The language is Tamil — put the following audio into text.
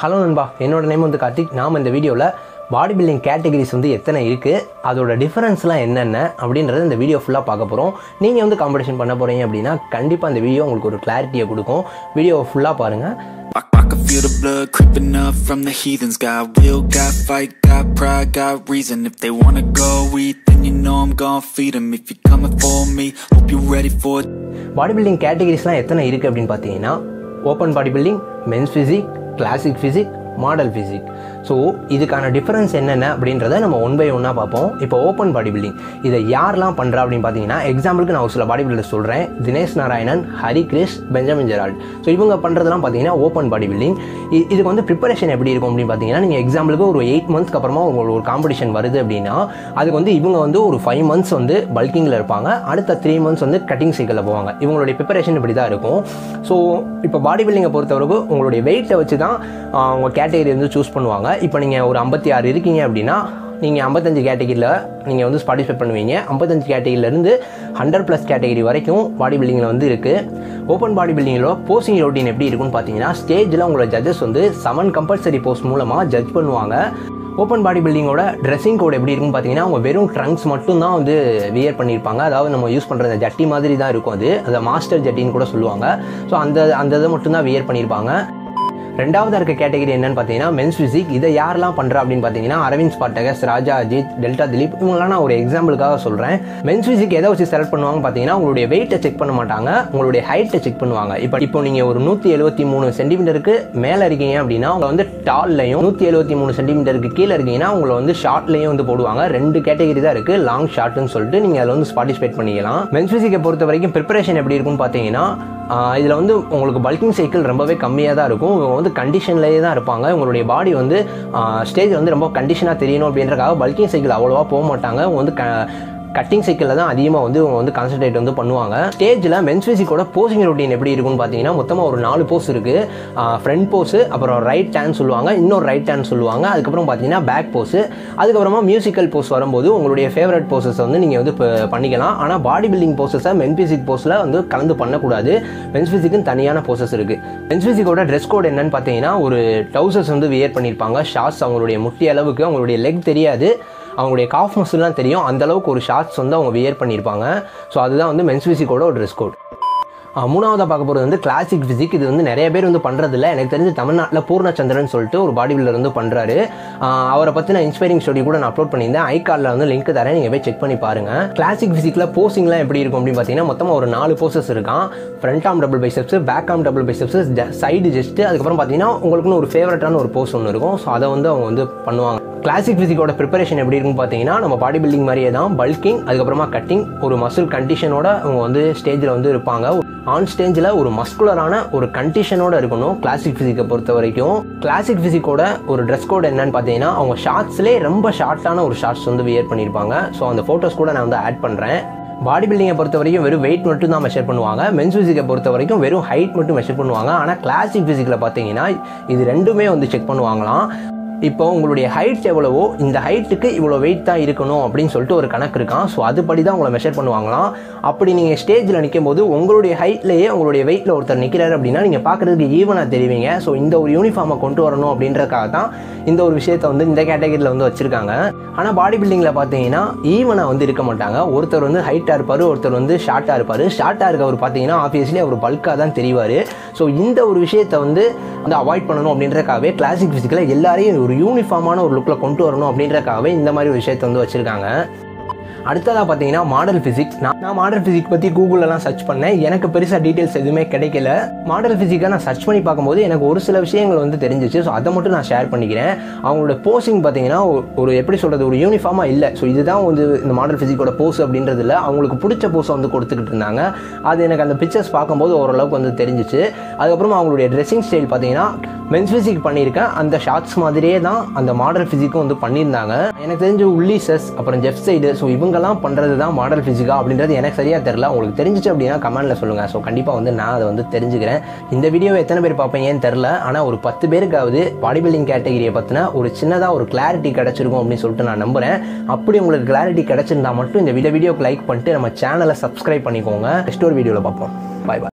ஹலோ நண்பா, என்னோட நேம் வந்து கார்த்திக். நாம் இந்த வீடியோவில் பாடி பில்டிங் கேட்டகரிஸ் வந்து எத்தனை இருக்குது, அதோட டிஃபரன்ஸ்லாம் என்னென்ன அப்படின்றத இந்த வீடியோ ஃபுல்லாக பார்க்க போகிறோம். நீங்கள் வந்து காம்படிஷன் பண்ண போகிறீங்க அப்படின்னா கண்டிப்பாக இந்த வீடியோ உங்களுக்கு ஒரு கிளாரிட்டியை கொடுக்கும். வீடியோவை ஃபுல்லாக பாருங்கள். I can feel the blood creeping up from the heathens. Got will, got fight, got pride, got reason. If they wanna go eat, then you know I'm gon' feed them. If you're coming for me, hope you're ready for it. Body building கேட்டகரிஸ்லாம் எத்தனை இருக்குது அப்படின்னு பார்த்தீங்கன்னா, open body building, men's physique, classic physique, model physique. So இதுக்கான டிஃபரன்ஸ் என்னென்ன அப்படின்றத நம்ம ஒன் பை ஒன்னாக பார்ப்போம். இப்போ ஓப்பன் பாடி பில்டிங் இதை யாரெல்லாம் பண்ணுறா அப்படின்னு பார்த்தீங்கன்னா, எக்ஸாம்பிளுக்கு நான் ஒரு சில பாடி பில்டர் சொல்கிறேன். Dinesh Narayanan, Hari Krish, Benjamin Gerald. So இவங்க பண்ணுறதுலாம் பார்த்தீங்கன்னா ஓப்பன் பாடி பில்டிங். இதுக்கு வந்து ப்ரிப்பரேஷன் எப்படி இருக்கும் அப்படின்னு பார்த்தீங்கன்னா, நீங்கள் எக்ஸாம்பிளுக்கு ஒரு 8 monthஸ்க்கு அப்புறமா உங்களுக்கு ஒரு காம்படிஷன் வருது அப்படின்னா, அதுக்கு வந்து இவங்க வந்து ஒரு 5 months வந்து பல்கிங்கில் இருப்பாங்க. அடுத்த 3 months வந்து கட்டிங் சைக்கிளில் போவாங்க. இவங்களுடைய ப்ரிப்பரேஷன் இப்படி தான் இருக்கும். ஸோ இப்போ பாடி பில்டிங்கை பொறுத்தவரைக்கும் உங்களுடைய வெயிட்டை வச்சு தான் உங்கள் கேட்டகரி வந்து சூஸ் பண்ணுவாங்க. இப்போ நீங்கள் ஒரு 56 இருக்கீங்க அப்படின்னா, நீங்கள் 55 கேட்டகிரியில் நீங்கள் வந்து பார்ட்டிசிபேட் பண்ணுவீங்க. 55 கேட்டகிரிலேருந்து 100+ கேட்டகிரி வரைக்கும் பாடி பில்டிங்கில் வந்து இருக்குது. ஓப்பன் பாடி பில்டிங்கில் போஸ்டிங் ரொட்டீன் எப்படி இருக்குன்னு பார்த்தீங்கன்னா, ஸ்டேஜில் உங்களோட ஜட்ஜஸ் வந்து 7 கம்பல்சரி போஸ்ட் மூலமாக ஜட்ஜ் பண்ணுவாங்க. ஓப்பன் பாடி பில்டிங்கோட ட்ரெஸ்ஸிங் கோட் எப்படி இருக்குன்னு பார்த்தீங்கன்னா, அவங்க வெறும் ட்ரங்க்ஸ் மட்டும் தான் வந்து வியர் பண்ணியிருப்பாங்க. அதாவது நம்ம யூஸ் பண்ணுற ஜட்டி மாதிரி தான் இருக்கும். அது மாஸ்டர் ஜட்டின்னு கூட சொல்லுவாங்க. ஸோ அந்த இதை மட்டும்தான் வியர் பண்ணியிருப்பாங்க. ரெண்டாவது இருக்க கேட்டகரி என்னன்னு பார்த்தீங்கன்னா, மென்ஸ் ஃபிசிக். இதை யாரெல்லாம் பண்ணுறா அப்படின்னு பார்த்தீங்கன்னா, அரவிந்த் ஸ்பார்டகஸ், ராஜா அஜித், டெல்டா திலீப், இவங்களாம் நான் ஒரு எக்ஸாம்பிளுக்காக சொல்கிறேன். மென்ஸ் ஃபிசிக் எதை வச்சு செலக்ட் பண்ணுவாங்க பார்த்தீங்கன்னா, உங்களுடைய வெயிட்டை செக் பண்ண மாட்டாங்க, உங்களுடைய ஹைட்டை செக் பண்ணுவாங்க. இப்போ நீங்கள் ஒரு 173 சென்டிமீட்டருக்கு மேலே இருக்கீங்க அப்படின்னா உங்களை வந்து டால்லையும், 173 சென்டிமீட்டருக்கு கீழே இருக்கீங்கன்னா உங்களை வந்து ஷார்ட்லையும் வந்து போடுவாங்க. 2 கேட்டகரி தான் இருக்குது, லாங் ஷார்ட்னு சொல்லிட்டு. நீங்கள் அதில் வந்து பார்ட்டிசிபேட் பண்ணிக்கலாம். மென்ஸ் ஃபிசிக்கை பொறுத்த வரைக்கும் ப்ரிப்பரேஷன் எப்படி இருக்குன்னு பார்த்தீங்கன்னா, இதில் வந்து உங்களுக்கு பல்கிங் சைக்கிள் ரொம்பவே கம்மியாக தான் இருக்கும். இவங்க வந்து கண்டிஷன்லேயே தான் இருப்பாங்க. உங்களுடைய பாடி வந்து ஸ்டேஜ் வந்து ரொம்ப கண்டிஷனாக தெரியணும் அப்படின்றக்காக பல்கிங் சைக்கிள் அவ்வளோவா போக மாட்டாங்க. அவங்க வந்து கட்டிங் சைக்கிளில் தான் அதிகமாக வந்து இவங்க வந்து கான்சன்ட்ரேட் வந்து பண்ணுவாங்க. ஸ்டேஜில் மென்ஸ் ஃபிசிக்கோட போஸிங் ரொட்டீன் எப்படி இருக்குன்னு பார்த்தீங்கன்னா, மொத்தமாக ஒரு 4 போஸ் இருக்குது. ஃப்ரண்ட் போஸு, அப்புறம் ரைட் ஹேண்ட் சொல்லுவாங்க, இன்னொரு ரைட் ஹேண்ட் சொல்லுவாங்க, அதுக்கப்புறம் பார்த்தீங்கன்னா பேக் போஸு, அதுக்கப்புறமா மியூசிக்கல் போஸ் வரும்போது உங்களுடைய ஃபேவரட் போஸஸ் வந்து நீங்கள் வந்து பண்ணிக்கலாம். ஆனால் பாடி பில்டிங் போஸஸை மென் ஃபிசிக் போஸில் வந்து கலந்து பண்ணக்கூடாது. மென்ஸ் ஃபிசிக்குன்னு தனியான போஸஸ் இருக்குது. மென்ஸ் ஃபிசிக்கோட ட்ரெஸ் கோட் என்னன்னு பார்த்தீங்கன்னா, ஒரு ட்ரௌசர்ஸ் வந்து வியர் பண்ணியிருப்பாங்க. ஷார்ட்ஸ் அவங்களுடைய முட்டி அளவுக்கு, அவங்களுடைய லெக் தெரியாது, அவங்களுடைய காஃப் மசில்லாம் தெரியும், அந்தளவுக்கு ஒரு ஷார்ட்ஸ் வந்து அவங்க வியர் பண்ணியிருப்பாங்க. ஸோ அதுதான் வந்து மென்ஸ் ஃபிசிக்கோட ஒரு ட்ரெஸ் கோட். மூணாவதாக பார்க்க போகிறது வந்து கிளாசிக் ஃபிசிக். இது வந்து நிறைய பேர் வந்து பண்ணுறதில்ல. எனக்கு தெரிஞ்சு தமிழ்நாட்டில் பூர்ணச்சந்திரன் சொல்லிட்டு ஒரு பாடி பில்டர் வந்து பண்ணுறாரு. அவரை பற்றி நான் இன்ஸ்பைரிங் ஸ்டோரி கூட நான் அப்லோட் பண்ணியிருந்தேன். ஐகார்டில் வந்து லிங்க் தரேன், நீங்கள் போய் செக் பண்ணி பாருங்கள். கிளாசிக் ஃபிசிக்கில் போஸிங்லாம் எப்படி இருக்கும் அப்படின்னு பார்த்தீங்கன்னா, மொத்தமாக ஒரு 4 போஸஸ் இருக்கான். Front arm double biceps, back arm double biceps, side chest, அதுக்கப்புறம் பார்த்தீங்கன்னா உங்களுக்குன்னு ஒரு ஃபேவரட்டான ஒரு போஸ் ஒன்று இருக்கும். ஸோ அதை வந்து அவங்க வந்து பண்ணுவாங்க. கிளாசிக் ஃபிசிக்கோட ப்ரிப்பரேஷன் எப்படி இருக்குன்னு பார்த்தீங்கன்னா, நம்ம பாடி பில்டிங் மாதிரியே தான். பல்கிங், அதுக்கப்புறமா கட்டிங், ஒரு மசில் கண்டிஷனோட அவங்க வந்து ஸ்டேஜில் வந்து இருப்பாங்க. ஆன் ஸ்டேஜில் ஒரு மஸ்குலரான ஒரு கண்டிஷனோட இருக்கணும் கிளாசிக் ஃபிசிக்கை பொறுத்த வரைக்கும். கிளாசிக் ஃபிசிக்கோட ஒரு ட்ரெஸ் கோட் என்னன்னு பார்த்தீங்கன்னா, அவங்க ஷார்ட்ஸ்லேயே ரொம்ப ஷார்ட்டான ஒரு ஷார்ட்ஸ் வந்து வியர் பண்ணியிருப்பாங்க. ஸோ அந்த ஃபோட்டோஸ் கூட நான் வந்து ஆட் பண்ணுறேன். பாடி பில்டிங்கை பொறுத்த வரைக்கும் வெறும் வெயிட் மட்டும் தான் மெஷர் பண்ணுவாங்க. மென்ஸ் ஃபிசிக்கை பொறுத்த வரைக்கும் வெறும் ஹைட் மட்டும் மெஷர் பண்ணுவாங்க. ஆனால் கிளாசிக் ஃபிசிக்கில் பார்த்தீங்கன்னா இது ரெண்டுமே வந்து செக் பண்ணுவாங்களாம். இப்போ உங்களுடைய ஹைட் எவ்வளவோ, இந்த ஹைட்டுக்கு இவ்வளோ வெயிட் தான் இருக்கணும் அப்படின்னு சொல்லிட்டு ஒரு கணக்கு இருக்கான். ஸோ அதுபடி தான் உங்களை மெஷர் பண்ணுவாங்களாம். அப்படி நீங்கள் ஸ்டேஜில் நிற்கும் போது உங்களுடைய ஹைட்லேயே உங்களுடைய வெயிட்டில் ஒருத்தர் நிற்கிறாரு அப்படின்னா நீங்கள் பார்க்குறதுக்கு ஈவனாக தெரிவிங்க. ஸோ இந்த ஒரு யூனிஃபார்மை கொண்டு வரணும் அப்படின்றக்காக தான் இந்த ஒரு விஷயத்தை வந்து இந்த கேட்டகரியில் வந்து வச்சுருக்காங்க. ஆனால் பாடி பில்டிங்கில் பார்த்தீங்கன்னா ஈவனாக வந்து இருக்க மாட்டாங்க. ஒருத்தர் வந்து ஹைட்டாக இருப்பார், ஒருத்தர் வந்து ஷார்ட்டாக இருப்பார். ஷார்ட்டாக இருக்கவர் பார்த்தீங்கன்னா ஆப்வியஸ்லி அவர் பல்காக தான் தெரிவார். ஸோ இந்த ஒரு விஷயத்தை வந்து அவாய்ட் பண்ணணும் அப்படின்றக்காகவே கிளாசிக் ஃபிசிக்கில் எல்லாரையும் ஒரு யூனிஃபார்மான ஒரு லுக்கில் கொண்டு வரணும் அப்படின்றக்காகவே இந்த மாதிரி ஒரு விஷயத்தை வந்து வச்சுருக்காங்க. அடுத்ததாக பார்த்தீங்கன்னா மாடல் ஃபிசிக். நான் மாடல் ஃபிசிக் பற்றி கூகுளெலாம் சர்ச் பண்ணேன். எனக்கு பெருசாக டீட்டெயில்ஸ் எதுவுமே கிடைக்கல. மாடல் ஃபிசிக்கை நான் சர்ச் பண்ணி பார்க்கும்போது எனக்கு ஒரு சில விஷயங்கள் வந்து தெரிஞ்சிச்சு. ஸோ அதை மட்டும் நான் ஷேர் பண்ணிக்கிறேன். அவங்களோட போஸிங் பார்த்தீங்கன்னா ஒரு எப்படி சொல்கிறது, ஒரு யூனிஃபார்மாக இல்லை. ஸோ இதுதான் வந்து இந்த மாடல் ஃபிசிக்கோட போஸ் அப்படின்றது இல்லை. அவங்களுக்கு பிடிச்ச போஸை வந்து கொடுத்துக்கிட்டு இருந்தாங்க. அது எனக்கு அந்த பிக்சர்ஸ் பார்க்கும்போது ஓரளவுக்கு வந்து தெரிஞ்சிச்சு. அதுக்கப்புறம் அவங்களுடைய ட்ரெஸ்ஸிங் ஸ்டைல் பார்த்தீங்கன்னா மென்ஸ் ஃபிசிக் பண்ணியிருக்கேன் அந்த ஷார்ட்ஸ் மாதிரியே தான் அந்த மாடல் ஃபிசிக்கும் வந்து பண்ணியிருந்தாங்க. எனக்கு தெரிஞ்ச உள்ளிசஸ், அப்புறம் ஜெஃப் சைடு, ஸோ இவங்கெல்லாம் பண்ணுறது தான் மாடல் ஃபிசிக்கா அப்படின்றது எனக்கு சரியாக தெரில. உங்களுக்கு தெரிஞ்சிச்சு அப்படின்னா கமெண்ட்டில் சொல்லுங்கள். ஸோ கண்டிப்பாக வந்து நான் அதை வந்து தெரிஞ்சுக்கிறேன். இந்த வீடியோவை எத்தனை பேர் பார்ப்பீங்கன்னு தெரில. ஆனால் ஒரு 10 பேருக்காவது பாடி பில்டிங் கேட்டகிரியை பற்றின ஒரு சின்னதாக ஒரு கிளாரிட்டி கிடச்சிருக்கும் அப்படின்னு சொல்லிட்டு நான் நம்புகிறேன். அப்படி உங்களுக்கு கிளாரிட்டி கிடச்சிருந்தா மட்டும் இந்த வீடியோக்கு லைக் பண்ணிட்டு நம்ம சேனலை சப்ஸ்கிரைப் பண்ணிக்கோங்க. நெக்ஸ்ட் ஒரு வீடியோவில் பார்ப்போம். பாய் பாய்.